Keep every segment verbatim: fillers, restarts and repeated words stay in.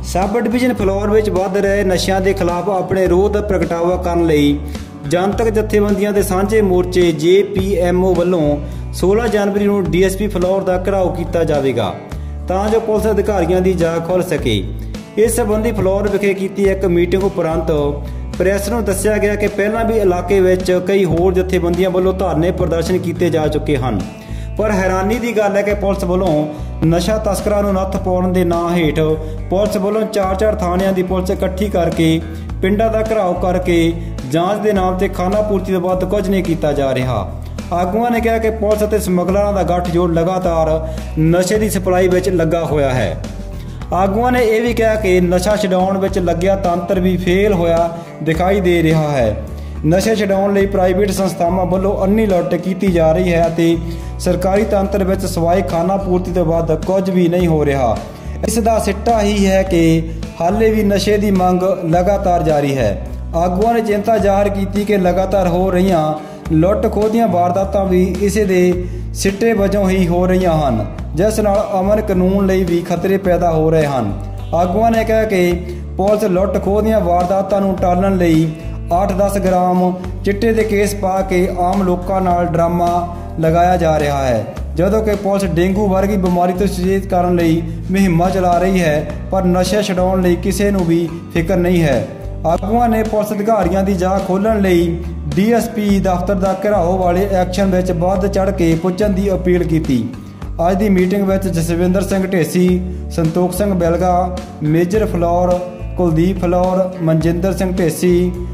Sub division floor में वध रहे नशिਆਂ के खिलाफ अपने रोह का प्रगटावा करने लई जनतक जथेबंदियां के सांझे मोर्चे जे पी एम ओ वालों सोलह जनवरी को डी एस पी फ्लोर का घिराव किया जाएगा तां जो पुलिस अधिकारियों की जाग खुल सके। इस संबंधी फ्लोर विखे की एक मीटिंग उपरंत प्रैस नूं दस्सिया गया कि पहलां भी इलाके में कई होर जथेबंदियां वालों धरने प्रदर्शन किए जा चुके हैं, पर हैरानी की गल है कि पुलिस वालों नशा तस्करां नूं नत्थ पाउण दे नां हेठ पुलिस वालों चार चार थाणियां की पुलिस इकट्ठी करके पिंडां दा घिराव करके जांच के नाम से खाना पूर्ति तो वध कुछ नहीं किया जा रहा। आगुआं ने कहा कि पुलिस और समगलरां दा गठजोड़ लगातार नशे की सप्लाई में लगा होया है। आगुआं ने यह भी कहा कि नशा छडाउण विच लग्या तंत्र भी फेल होया दिखाई दे रहा है। नशे छडाउण लई प्राइवेट संस्थावां वल्लों अन्नी लुੱਟ की जा रही है ते सरकारी तंत्र विच सवाई खाना पूर्ति तो वध कुछ भी नहीं हो रहा। इसका सिट्टा ही है कि हाले भी नशे की मंग लगातार जारी है। आगुआं ने चिंता जाहिर की कि लगातार हो रही लुੱਟ ਖੋਹ ਦੀਆਂ वारदातां भी इसे दे सिट्टे वजों ही हो रही हैं, जिस नाल अमन कानून लई भी खतरे पैदा हो रहे हैं। आगुआं ने कहा कि पुलिस लुੱਟ ਖੋਹ ਦੀਆਂ वारदातां नूं टालण लई आठ दस ग्राम चिट्टे के केस पा के आम लोगों नाल ड्रामा लगाया जा रहा है, जदों कि पुलिस डेंगू वर्गी बीमारी तो सचेत करने लई मुहिमां चला रही है, पर नशे छडाउण लई किसी नूं भी फिक्र नहीं है। आगुआं ने पुलिस अधिकारियों की जांच खोलण लई डी एस पी दफ्तर का घिराव वाले एक्शन में वध चढ़ के पुजण की अपील की। अज की मीटिंग में जसविंदर सिंह ढेसी, संतोख सिंह बिलगा, मेजर फ्लोर, कुलदीप फ्लोर, मनजिंदर सिंह ढेसी,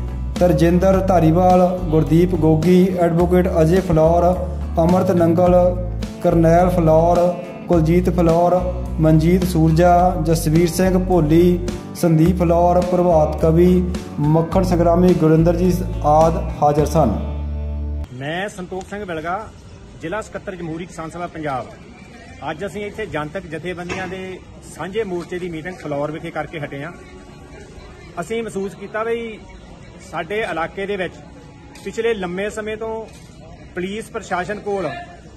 तरजिंदर धारीवाल, गुरदीप गोगी, एडवोकेट अजय फ्लोर, अमृत नंगल, करनैल फ्लोर, कुलजीत फ्लोर, मनजीत सूरजा, जसवीर सिंह भोली, संदीप फ्लोर, प्रभात कवि, मक्खन संग्रामी, गुरिंदर जी आदि हाजिर सन। मैं संतोख सिंह बिलगा, जिला सकत्तर जमहूरी किसान सभा पंजाब। अज असीं इत्थे जनतक जथेबंदियां दे सांझे मोर्चे की मीटिंग फ्लोर विखे करके हटे हाँ। असीं महसूस किया बई साडे इलाके दे विच पिछले लंबे समय तो पुलिस प्रशासन कोल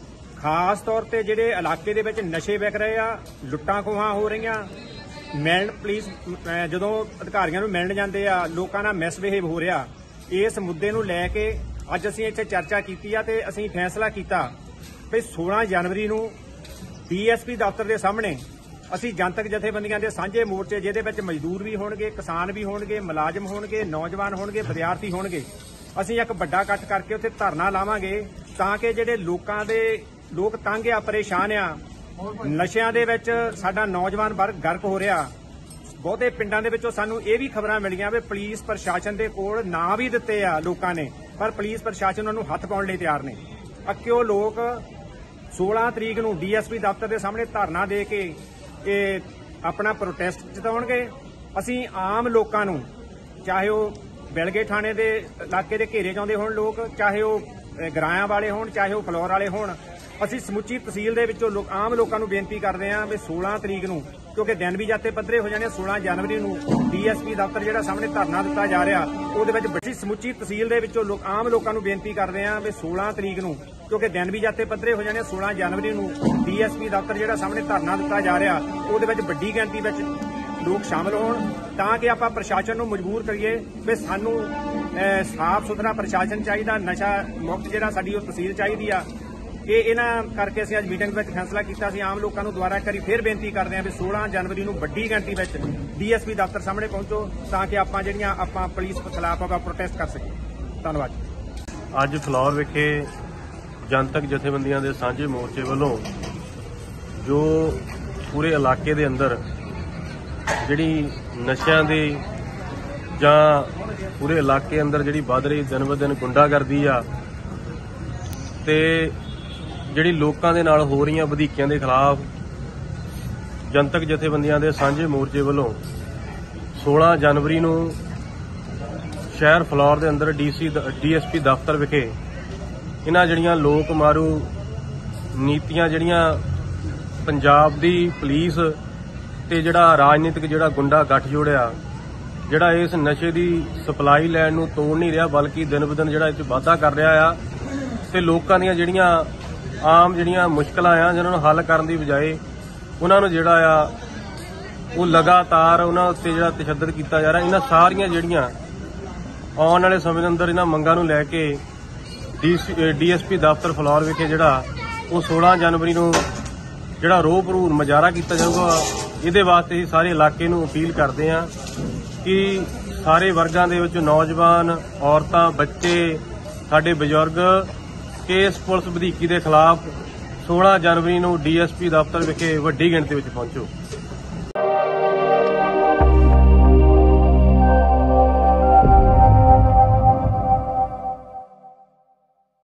खास तौर पर जिहड़े इलाके दे विच नशे विक रहे आ, लुट्टां खोहां हो रही, मिलण पुलिस जदों अधिकारियों नूं मिलण जांदे आ लोकां नाल मिसबिहेव हो रहा। इस मुद्दे नूं लै के अज असीं इत्थे चर्चा कीती आ ते असीं फैसला कीता भी सोलह जनवरी नूं डी एस पी दफ्तर के सामने असीं जनतक जथेबंदियां दे सांझे मोर्चे जिहदे विच मजदूर भी होणगे, किसान भी होणगे, मुलाजम होणगे, नौजवान होणगे, विद्यार्थी होणगे, असीं एक वड्डा इकट्ठ करके उत्थे धरना लावांगे तां कि जिहड़े लोकां दे लोग तंग आ, परेशान आ, नशिਆਂ ਦੇ ਵਿੱਚ ਸਾਡਾ नौजवान वर्ग गर्क हो रहा। बहुते पिंडां ਦੇ ਵਿੱਚੋਂ ਸਾਨੂੰ ਇਹ ਵੀ ਖਬਰਾਂ ਮਿਲੀਆਂ ਵੀ ਪੁਲਿਸ ਪ੍ਰਸ਼ਾਸਨ ਦੇ ਕੋਲ ਨਾਂ ਵੀ ਦਿੱਤੇ ਆ ਲੋਕਾਂ ਨੇ, ਪਰ ਪੁਲਿਸ ਪ੍ਰਸ਼ਾਸਨ ਉਹਨਾਂ ਨੂੰ ਹੱਥ ਪਾਉਣ ਲਈ ਤਿਆਰ ਨਹੀਂ। ਅੱਕਿਓ ਲੋਕ सोलह ਤਰੀਕ ਨੂੰ ਡੀ ਐਸ ਪੀ ਦਫ਼ਤਰ ਦੇ ਸਾਹਮਣੇ ਧਰਨਾ ਦੇ ਕੇ ਇਹ ਆਪਣਾ ਪ੍ਰੋਟੈਸਟ ਜਤਾਉਣਗੇ। ਅਸੀਂ ਆਮ ਲੋਕਾਂ ਨੂੰ, ਚਾਹੇ ਉਹ ਬਿਲਗੇ ਥਾਣੇ ਦੇ ਇਲਾਕੇ ਦੇ ਘੇਰੇ 'ਚ ਆਉਂਦੇ ਹੋਣ ਲੋਕ, ਚਾਹੇ ਉਹ ਗਰਾਇਆਂ ਵਾਲੇ ਹੋਣ, ਚਾਹੇ ਉਹ ਫਲੋਰ ਵਾਲੇ ਹੋਣ, ਅਸੀਂ ਸਮੁੱਚੀ ਤਹਿਸੀਲ ਦੇ ਵਿੱਚੋਂ ਲੋਕ ਆਮ ਲੋਕਾਂ ਨੂੰ ਬੇਨਤੀ ਕਰਦੇ ਹਾਂ ਵੀ सोलह ਤਰੀਕ ਨੂੰ, ਕਿਉਂਕਿ ਦਿਨ ਵੀ ਜਾਤੇ ਪੱਧਰੇ ਹੋ ਜਾਣੇ, सोलह ਜਨਵਰੀ ਨੂੰ ਡੀ ਐਸ ਪੀ ਦਫ਼ਤਰ ਜਿਹੜਾ ਸਾਹਮਣੇ ਧਰਨਾ ਦਿੱਤਾ ਜਾ ਰਿਹਾ ਉਹਦੇ ਵਿੱਚ ਬੜੀ ਸਮੁੱਚੀ ਤਹਿਸੀਲ ਦੇ ਵਿੱਚੋਂ ਲੋਕ ਆਮ ਲੋਕਾਂ ਨੂੰ ਬੇਨਤੀ ਕਰਦੇ ਹਾਂ ਵੀ सोलह ਤਰੀਕ ਨੂੰ, ਕਿਉਂਕਿ ਦਿਨ ਵੀ ਜਾਤੇ ਪੱਧਰੇ ਹੋ ਜਾਣੇ, सोलह ਜਨਵਰੀ ਨੂੰ ਡੀ ਐਸ ਪੀ ਦਫ਼ਤਰ ਜਿਹੜਾ ਸਾਹਮਣੇ ਧਰਨਾ ਦਿੱਤਾ ਜਾ ਰਿਹਾ ਉਹਦੇ ਵਿੱਚ ਵੱਡੀ ਗਿਣਤੀ ਵਿੱਚ ਲੋਕ ਸ਼ਾਮਲ ਹੋਣ ਤਾਂ ਕਿ ਆਪਾਂ ਪ੍ਰਸ਼ਾਸਨ ਨੂੰ ਮਜਬੂਰ ਕਰੀਏ ਵੀ ਸਾਨੂੰ ਸਾਫ਼ ਸੁਥਰਾ ਪ੍ਰਸ਼ਾਸਨ ਚਾਹੀਦਾ, ਨਸ਼ਾ ਮੁਕਤ ਜਿਹੜਾ ਸਾਡੀ ਉਹ ਤਹਿਸੀਲ ਚਾਹੀਦੀ ਆ। ਇਹ ਇਹਨਾਂ ਕਰਕੇ ਅਸੀਂ ਅੱਜ ਮੀਟਿੰਗ ਵਿੱਚ ਫੈਸਲਾ ਕੀਤਾ। ਅਸੀਂ ਆਮ ਲੋਕਾਂ ਨੂੰ ਦੁਬਾਰਾ ਕਰੀ ਫਿਰ ਬੇਨਤੀ ਕਰਦੇ ਹਾਂ ਵੀ सोलह ਜਨਵਰੀ ਨੂੰ ਵੱਡੀ ਗਿਣਤੀ ਵਿੱਚ ਡੀ ਐਸ ਪੀ ਦਫ਼ਤਰ ਸਾਹਮਣੇ ਪਹੁੰਚੋ ਤਾਂ ਕਿ ਆਪਾਂ ਜਿਹੜੀਆਂ ਆਪਾਂ ਪੁਲਿਸ ਖਿਲਾਫ ਆਪਾਂ ਪ੍ਰੋਟੈਸਟ ਕਰ ਸਕੀਏ। ਧੰਨਵਾਦ। ਅੱਜ ਫਲੋਰ ਵਿਖੇ ਜਨਤਕ ਜਥੇਬੰਦੀਆਂ ਦੇ ਸਾਂਝੇ ਮੋਰਚੇ ਵੱਲੋਂ ਜੋ ਪੂਰੇ ਇਲਾਕੇ ਦੇ ਅੰਦਰ ਜਿਹੜੀ ਨਸ਼ਿਆਂ ਦੀ ਜਾਂ ਪੂਰੇ ਇਲਾਕੇ ਅੰਦਰ ਜਿਹੜੀ ਵੱਧ ਰਹੀ ਦਿਨ ਬ ਦਿਨ ਗੁੰਡਾਗਰਦੀ ਆ ਤੇ ਜਿਹੜੀ ਲੋਕਾਂ ਦੇ ਨਾਲ ਹੋ ਰਹੀਆਂ ਵਧੀਕੀਆਂ ਦੇ ਖਿਲਾਫ ਜਨਤਕ ਜਥੇਬੰਦੀਆਂ ਦੇ ਸਾਂਝੇ ਮੋਰਚੇ ਵੱਲੋਂ सोलह ਜਨਵਰੀ ਨੂੰ ਸ਼ਹਿਰ ਫਲੋਰ ਦੇ ਅੰਦਰ ਡੀਸੀ ਡੀ ਐਸ ਪੀ ਦਫ਼ਤਰ ਵਿਖੇ ਇਹਨਾਂ ਜਿਹੜੀਆਂ ਲੋਕ ਮਾਰੂ ਨੀਤੀਆਂ ਜਿਹੜੀਆਂ ਪੰਜਾਬ ਦੀ ਪੁਲਿਸ ਤੇ ਜਿਹੜਾ ਰਾਜਨੀਤਿਕ ਜਿਹੜਾ ਗੁੰਡਾ ਗੱਠਜੋੜ ਆ ਜਿਹੜਾ ਇਸ ਨਸ਼ੇ ਦੀ ਸਪਲਾਈ ਲੈਣ ਨੂੰ ਤੋੜ ਨਹੀਂ ਰਿਹਾ ਬਲਕਿ ਦਿਨ ਬ ਦਿਨ ਜਿਹੜਾ ਇਹ 'ਚ ਵਾਧਾ ਕਰ ਰਿਹਾ ਆ ਤੇ ਲੋਕਾਂ ਦੀਆਂ ਜਿਹੜੀਆਂ ਆਮ ਜਿਹੜੀਆਂ ਮੁਸ਼ਕਲਾਂ ਆ ਜਿਨ੍ਹਾਂ ਨੂੰ ਹੱਲ ਕਰਨ ਦੀ ਬਜਾਏ ਉਹਨਾਂ ਨੂੰ ਜਿਹੜਾ ਆ ਉਹ ਲਗਾਤਾਰ ਉਹਨਾਂ ਉੱਤੇ ਜਿਹੜਾ ਤਸ਼ੱਦਦ ਕੀਤਾ ਜਾ ਰਿਹਾ। ਇਹਨਾਂ ਸਾਰੀਆਂ ਜਿਹੜੀਆਂ ਆਉਣ ਵਾਲੇ ਸਮੇਂ ਦੇ ਅੰਦਰ ਇਹਨਾਂ ਮੰਗਾਂ ਨੂੰ ਲੈ ਕੇ ਡੀਐਸਪੀ ਦਫ਼ਤਰ ਫਲੌਰ ਵਿਖੇ ਜਿਹੜਾ ਉਹ सोलह जनवरी ਨੂੰ ਜਿਹੜਾ ਰੋਹ ਭਰੂਰ ਮੁਜ਼ਾਹਰਾ ਕੀਤਾ ਜਾਊਗਾ। ਇਹਦੇ ਵਾਸਤੇ ਅਸੀਂ ਸਾਰੇ ਇਲਾਕੇ ਨੂੰ ਅਪੀਲ ਕਰਦੇ ਹਾਂ ਕਿ ਸਾਰੇ ਵਰਗਾਂ ਦੇ ਵਿੱਚ ਨੌਜਵਾਨ, ਔਰਤਾਂ, ਬੱਚੇ, ਸਾਡੇ ਬਜ਼ੁਰਗ ਕਿ ਇਸ ਪੁਲਿਸ ਵਧੀਕੀ ਦੇ ਖਿਲਾਫ सोलह जनवरी ਨੂੰ ਡੀਐਸਪੀ ਦਫ਼ਤਰ ਵਿਖੇ ਵੱਡੀ ਗਿਣਤੀ ਵਿੱਚ ਪਹੁੰਚੋ।